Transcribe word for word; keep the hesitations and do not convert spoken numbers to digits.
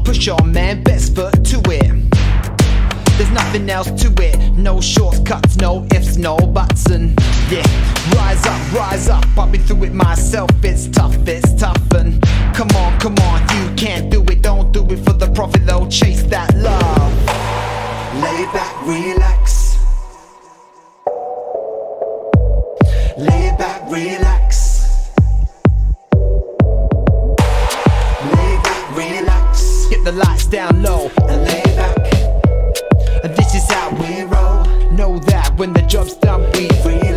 push on, man, best foot to it. There's nothing else to it, no shortcuts, no ifs, no buts, and yeah, rise up, rise up, I've been through it myself, it's tough, it's tough, and come on, come on, you can't do it, don't do it for the profit though, chase that love. Lay back, relax. Lay back, relax. Lay back, relax. Get the lights down low and lay back. And this is how we roll. Know that when the job's done we relax.